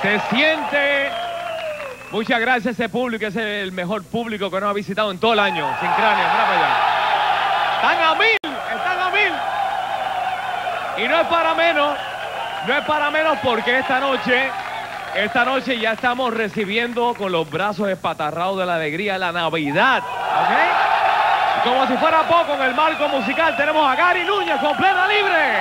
Se siente. Muchas gracias a ese público, es el mejor público que nos ha visitado en todo el año. Sin cráneo, mira para allá. Están a mil, están a mil. Y no es para menos, no es para menos porque esta noche ya estamos recibiendo con los brazos espatarrados de la alegría la Navidad. ¿Ok? Como si fuera poco, en el marco musical tenemos a Gary Núñez con Plena Libre.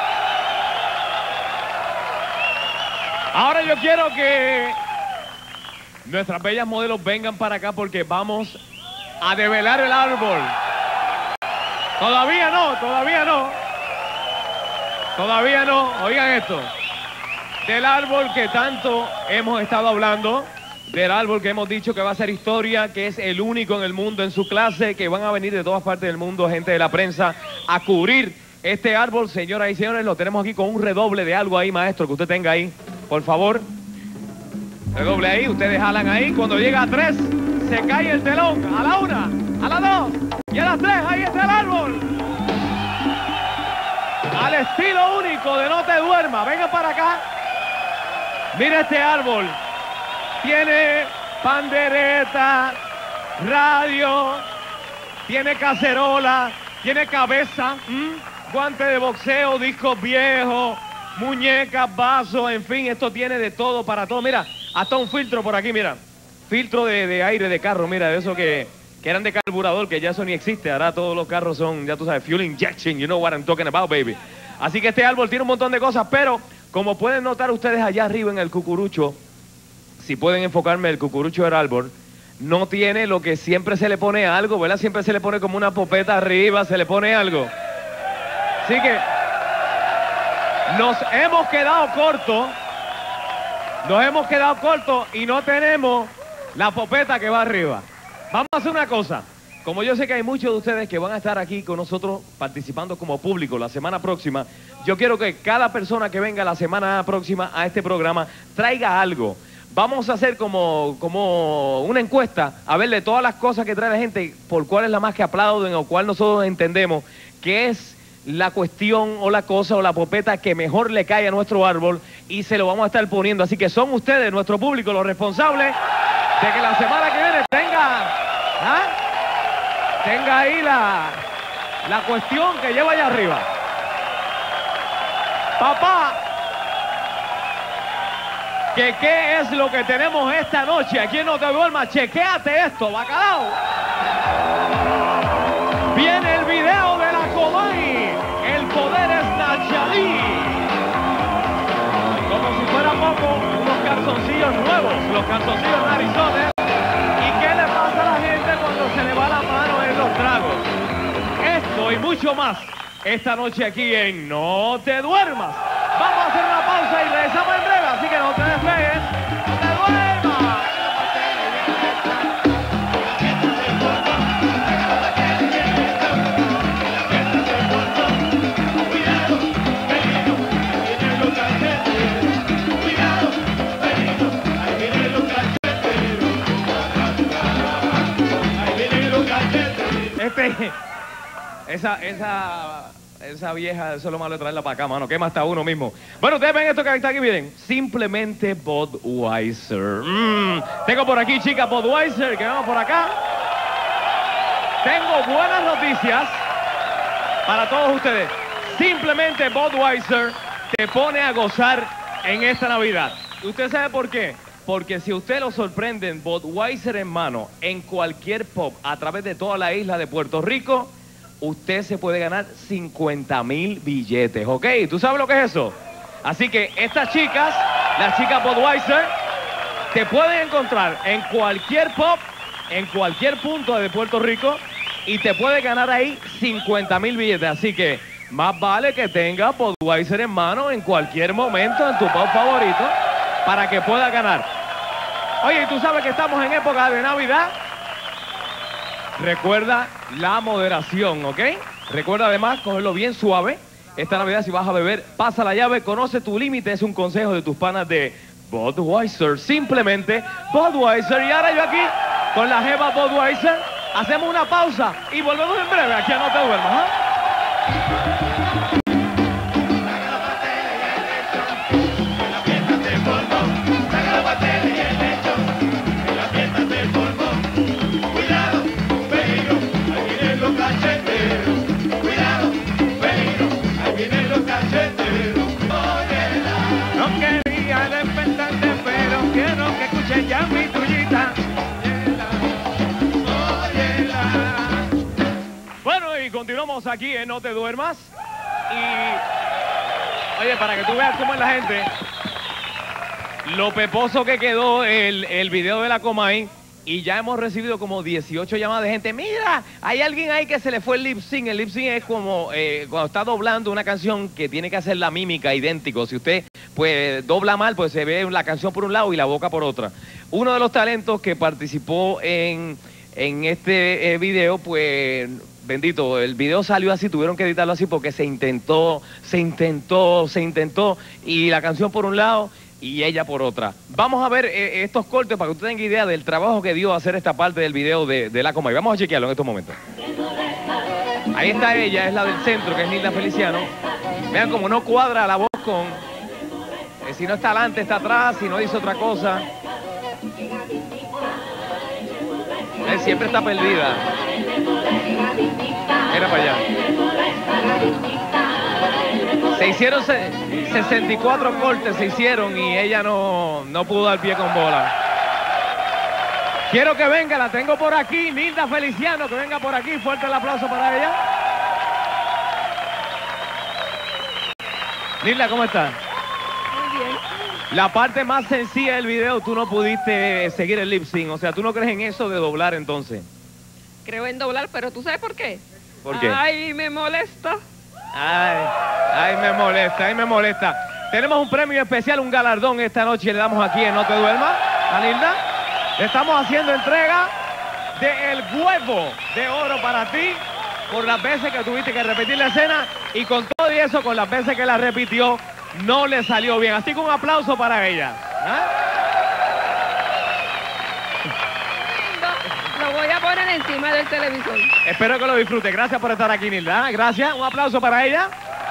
Ahora yo quiero que nuestras bellas modelos vengan para acá porque vamos a develar el árbol. Todavía no, todavía no. Todavía no. Oigan esto. Del árbol que tanto hemos estado hablando, del árbol que hemos dicho que va a ser historia, que es el único en el mundo en su clase, que van a venir de todas partes del mundo gente de la prensa a cubrir este árbol. Señoras y señores, lo tenemos aquí con un redoble de algo ahí, maestro, que usted tenga ahí. Por favor, redoble ahí, ustedes jalan ahí. Cuando llega a 3, se cae el telón. A la 1, a la 2 y a las 3, ahí está el árbol. Al estilo único de No Te Duermas. Venga para acá. Mira este árbol. Tiene pandereta, radio, tiene cacerola, tiene cabeza, guante de boxeo, discos viejos, muñecas, vasos, en fin, esto tiene de todo para todo. Mira, hasta un filtro por aquí, mira. Filtro de aire de carro, mira, de eso que eran de carburador, que ya eso ni existe. Ahora todos los carros son, ya tú sabes, fuel injection, you know what I'm talking about, baby. Así que este árbol tiene un montón de cosas, pero como pueden notar ustedes allá arriba en el cucurucho, si pueden enfocarme, el cucurucho del árbol no tiene lo que siempre se le pone algo, ¿verdad? Siempre se le pone como una popeta arriba, se le pone algo. Así que nos hemos quedado cortos y no tenemos la popeta que va arriba. Vamos a hacer una cosa. Como yo sé que hay muchos de ustedes que van a estar aquí con nosotros participando como público la semana próxima, yo quiero que cada persona que venga la semana próxima a este programa traiga algo. Vamos a hacer como una encuesta, a ver de todas las cosas que trae la gente, por cuál es la más que aplauden o cuál nosotros entendemos que es la cuestión o la cosa o la popeta que mejor le cae a nuestro árbol, y se lo vamos a estar poniendo. Así que son ustedes, nuestro público, los responsables de que la semana que viene tenga ahí la cuestión que lleva allá arriba. Papá, ¿qué es lo que tenemos esta noche? Aquí en No Te Duermas, chequéate esto, bacalao. Viene el video de la Comay, el poder es Nachalí. Como si fuera poco, unos calzoncillos nuevos, los calzoncillos narizones. ¿Y qué le pasa a la gente cuando se le va la mano en los tragos? Esto y mucho más esta noche aquí en No Te Duermas. Vamos a hacer una pausa y regresamos en breve, así que no te despegues. ¡No te duermas! Esa vieja, eso es lo malo de traerla para acá, mano. Quema hasta uno mismo. Bueno, ustedes ven esto que está aquí, miren. Simplemente Budweiser. Tengo por aquí, chicas, Budweiser, que vamos por acá. Tengo buenas noticias para todos ustedes. Simplemente Budweiser te pone a gozar en esta Navidad. ¿Y usted sabe por qué? Porque si usted lo sorprende en Budweiser en mano, en cualquier pub, a través de toda la isla de Puerto Rico, usted se puede ganar 50,000 billetes, ¿ok? ¿Tú sabes lo que es eso? Así que estas chicas, las chicas Budweiser, te pueden encontrar en cualquier pub, en cualquier punto de Puerto Rico, y te puede ganar ahí 50,000 billetes. Así que más vale que tengas Budweiser en mano en cualquier momento en tu pub favorito para que puedas ganar. Oye, ¿y tú sabes que estamos en época de Navidad? Recuerda la moderación, ¿ok? Recuerda además cogerlo bien suave. Esta Navidad, si vas a beber, pasa la llave, conoce tu límite. Es un consejo de tus panas de Budweiser. Simplemente Budweiser. Y ahora yo aquí, con la jeva Budweiser, hacemos una pausa y volvemos en breve. Aquí a No Te Duermas, ¿ah? La fiesta se formó. y continuamos aquí en No Te Duermas. Y, oye, para que tú veas cómo es la gente, lo peposo que quedó el video de la Comay, y ya hemos recibido como 18 llamadas de gente. Mira, hay alguien ahí que se le fue el lip sync. El lip sync es como cuando está doblando una canción que tiene que hacer la mímica idéntico. Si usted pues dobla mal, pues se ve la canción por un lado y la boca por otra. Uno de los talentos que participó en este video, pues bendito, el video salió así, tuvieron que editarlo así porque se intentó y la canción por un lado y ella por otra. Vamos a ver estos cortes para que usted tenga idea del trabajo que dio hacer esta parte del video de la Comay. Vamos a chequearlo en estos momentos. Ahí está ella, es la del centro, que es Nilda Feliciano. Vean cómo no cuadra la voz con... si no está adelante, está atrás, si no dice otra cosa. Él siempre está perdida. Mira para allá. Se hicieron 64 cortes, se hicieron y ella no pudo dar pie con bola. Quiero que venga, la tengo por aquí, Nilda Feliciano, que venga por aquí. Fuerte el aplauso para ella. Nilda, ¿cómo estás? Muy bien. La parte más sencilla del video, tú no pudiste seguir el lip sync. O sea, ¿tú no crees en eso de doblar entonces? Creo en doblar, pero ¿tú sabes por qué? ¿Por qué? Ay, me molesta. Ay, me molesta. Tenemos un premio especial, un galardón esta noche. Le damos aquí en No Te Duermas a Nilda. Le estamos haciendo entrega del huevo de oro para ti por las veces que tuviste que repetir la escena, y con todo y eso, con las veces que la repitió, no le salió bien. Así que un aplauso para ella. Lo voy a poner encima del televisor. Espero que lo disfrute. Gracias por estar aquí, Nilda. Gracias. Un aplauso para ella.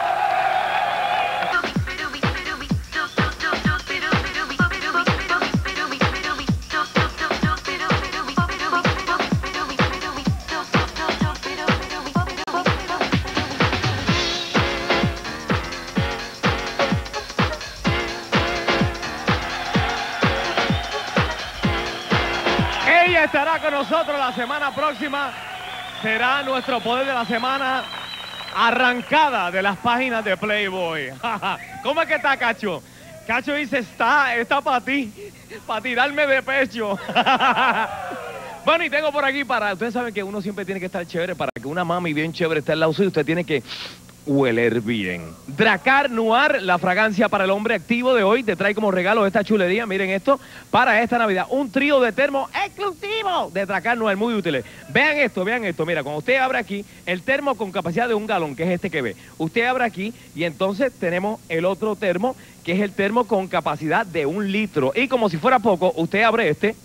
Ella estará con nosotros la semana próxima. Será nuestro poder de la semana, arrancada de las páginas de Playboy. ¿Cómo es que está, Cacho? Cacho dice, está para ti, para tirarme de pecho. Bueno, y tengo por aquí ustedes saben que uno siempre tiene que estar chévere. Para que una mami bien chévere esté al lado suyo, usted tiene que hueler bien. Dracar Noir, la fragancia para el hombre activo de hoy, te trae como regalo esta chulería. Miren esto, para esta Navidad, un trío de termo exclusivo de Dracar Noir, muy útiles. Vean esto, mira, cuando usted abre aquí, el termo con capacidad de 1 galón, que es este que ve. Usted abre aquí y entonces tenemos el otro termo, que es el termo con capacidad de 1 litro. Y como si fuera poco, usted abre este.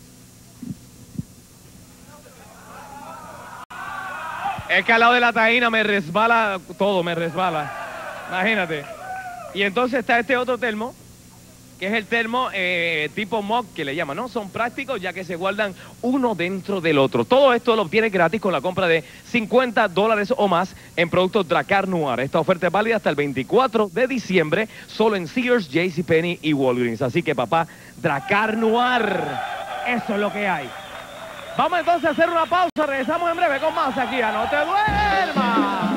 Es que al lado de la taína me resbala todo, me resbala. Imagínate. Y entonces está este otro termo, que es el termo tipo mug, que le llaman, ¿no? Son prácticos ya que se guardan uno dentro del otro. Todo esto lo obtienes gratis con la compra de $50 o más en productos Dracar Noir. Esta oferta es válida hasta el 24 de diciembre, solo en Sears, JCPenney y Walgreens. Así que, papá, Dracar Noir, eso es lo que hay. Vamos entonces a hacer una pausa, regresamos en breve con más aquí a No Te Duermas.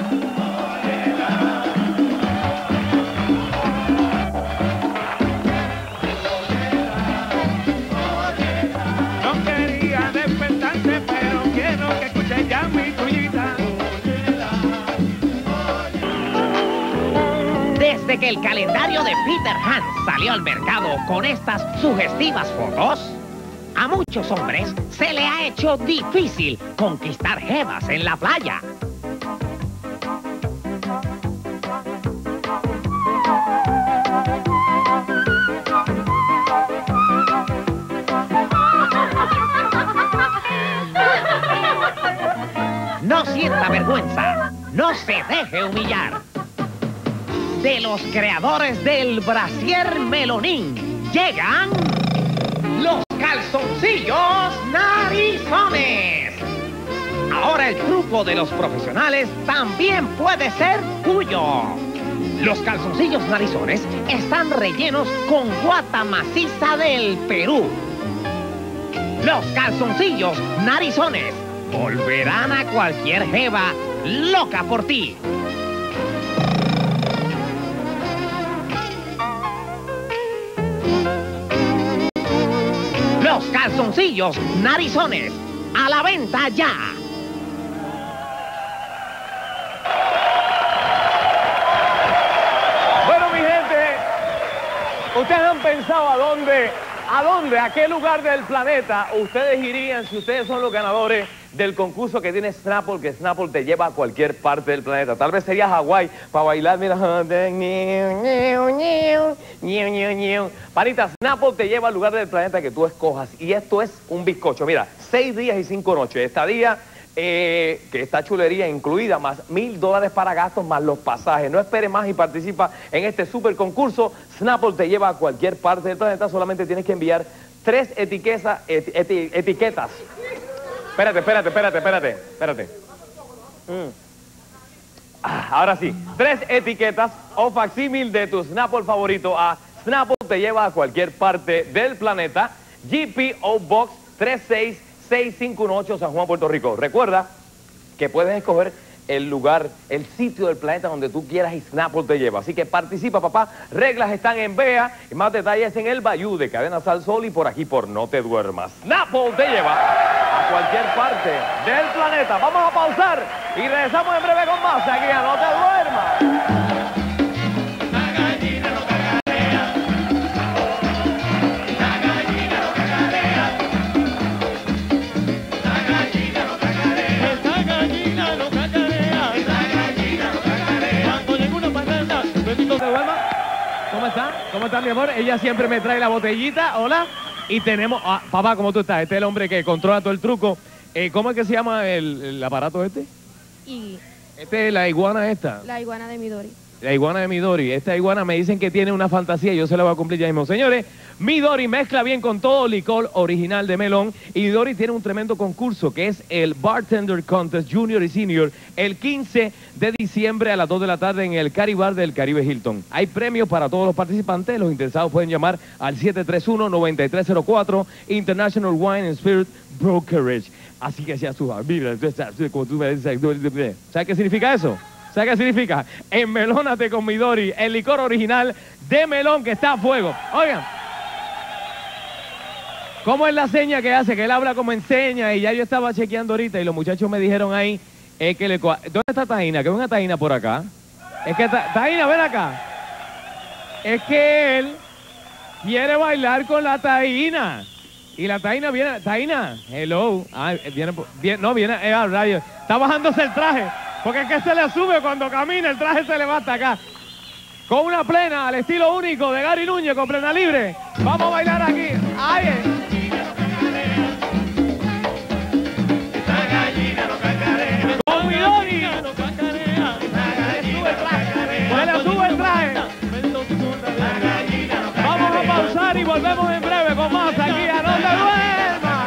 No quería despertarte, pero quiero que escuches ya mi tullita. Desde que el calendario de Peter Hans salió al mercado con estas sugestivas fotos, a muchos hombres se le ha hecho difícil conquistar jevas en la playa. No sienta vergüenza, no se deje humillar. De los creadores del brasier melonín, llegan los calzoncillos narizones. Ahora el truco de los profesionales también puede ser tuyo. Los calzoncillos narizones están rellenos con guata maciza del Perú. Los calzoncillos narizones volverán a cualquier jeva loca por ti. Los calzoncillos narizones, a la venta ya. Bueno, mi gente, ¿ustedes han pensado a qué lugar del planeta ustedes irían si ustedes son los ganadores del concurso que tiene Snapple, que Snapple te lleva a cualquier parte del planeta? Tal vez sería Hawái para bailar, mira. Panita, Snapple te lleva al lugar del planeta que tú escojas y esto es un bizcocho. Mira, 6 días y 5 noches. Estadía, que está chulería incluida, más $1000 para gastos, más los pasajes. No espere más y participa en este super concurso. Snapple te lleva a cualquier parte del planeta. Solamente tienes que enviar 3 etiquetas. Espérate. Ahora sí, 3 etiquetas o facsímil de tu Snapple favorito a Snapple te lleva a cualquier parte del planeta. GPO Box 36658, San Juan, Puerto Rico. Recuerda que puedes escoger el lugar, el sitio del planeta donde tú quieras y Snapple te lleva. Así que participa, papá. Reglas están en BEA y más detalles en el Bayou de Cadena Sal Sol y por aquí por No Te Duermas. Snapple te lleva a cualquier parte del planeta. Vamos a pausar y regresamos en breve con más aquí a No Te Duermas. ¿Cómo está, mi amor? Ella siempre me trae la botellita. Hola. Y tenemos... papá, ¿cómo tú estás? Este es el hombre que controla todo el truco. ¿Cómo es que se llama el aparato este? Y Este es la iguana esta. la iguana de Midori. La iguana de Midori. Esta iguana me dicen que tiene una fantasía y yo se la voy a cumplir ya mismo. Señores, Midori mezcla bien con todo licor original de melón. Y Midori tiene un tremendo concurso que es el Bartender Contest Junior y Senior el 15 de diciembre a las 2 de la tarde en el Caribar del Caribe Hilton. Hay premios para todos los participantes. Los interesados pueden llamar al 731-9304 International Wine and Spirit Brokerage. Así que sea su familia. ¿Sabes qué significa eso? ¿Sabes qué significa? Enmelónate con Midori, el licor original de melón que está a fuego. Oigan, ¿cómo es la seña que hace? Que él habla como enseña y ya yo estaba chequeando ahorita y los muchachos me dijeron ahí que ¿dónde está Taina? Que ve una Taina por acá. Es que Taina, ven acá. Es que él quiere bailar con la Taina. Y la Taina viene, Taina, hello. Viene a radio. Está bajándose el traje. Porque es que se le sube cuando camina, el traje se le va hasta acá. Con una plena al estilo único de Gary Núñez con plena libre. Vamos a bailar aquí. ¡Ay! Con Midori. Se le sube el traje. Vamos a pausar y volvemos en breve con más aquí a No Te Duermas.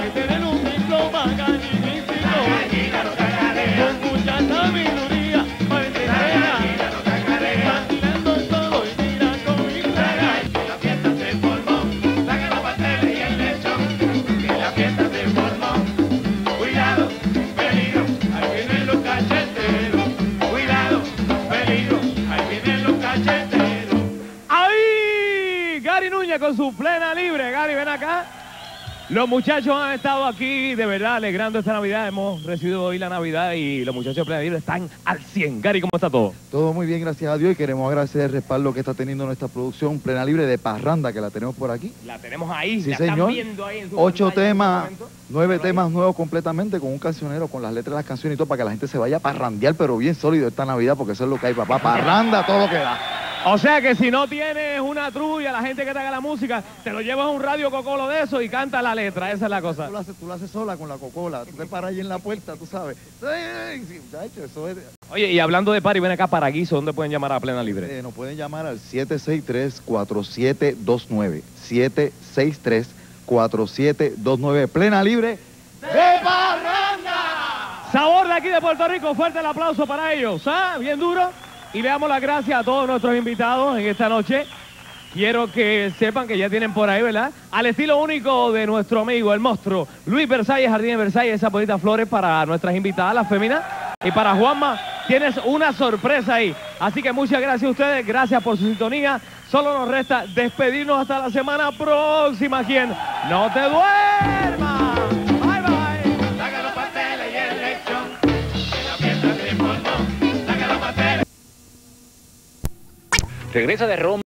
Sabiduría para entender, vacilando todo y mira cómo distrae. La fiesta se formó, saca los pasteles y el lechón. Que la fiesta se formó. Cuidado, peligro, ahí vienen los cacheteros. Cuidado, peligro, ahí vienen los cacheteros. ¡Ahí! Gary Núñez con su plena libre. Gary, ven acá. Los muchachos han estado aquí, de verdad, alegrando esta Navidad. Hemos recibido hoy la Navidad y los muchachos de Plena Libre están al 100. Gary, ¿cómo está todo? Todo muy bien, gracias a Dios, y queremos agradecer el respaldo que está teniendo nuestra producción Plena Libre de Parranda, que la tenemos por aquí. La tenemos ahí, Sí, la señor. están viendo ahí en su 8 pantalla en temas, este momento. 9 temas nuevos completamente, con un cancionero, con las letras de las canciones y todo, para que la gente se vaya a parrandear, pero bien sólido esta Navidad, porque eso es lo que hay, papá. Parranda, todo lo que da. O sea que si no tienes una trulla, la gente que te haga la música, te lo llevas a un radio cocolo de eso y canta la letra, esa es la cosa. Tú lo haces sola con la cocola, tú te paras ahí en la puerta, tú sabes. Sí, muchacho, eso es... Oye, y hablando de party, ven acá para Guiso, ¿dónde pueden llamar a Plena Libre? Nos pueden llamar al 763-4729. 763-4729. Plena Libre de Parranda. Sabor de aquí de Puerto Rico, fuerte el aplauso para ellos, ¿ah? Bien duro. Y le damos las gracias a todos nuestros invitados en esta noche. Quiero que sepan que ya tienen por ahí, ¿verdad? Al estilo único de nuestro amigo, el monstruo, Luis Versalles, Jardín de Versalles, esas bonitas flores para nuestras invitadas, las féminas. Y para Juanma tienes una sorpresa ahí. Así que muchas gracias a ustedes, gracias por su sintonía. Solo nos resta despedirnos hasta la semana próxima. ¿Quién? ¡No te duermas! Bye, bye. Saca los pasteles y el lechón, que la fiesta se formó. Saca los pasteles. Regresa de Roma.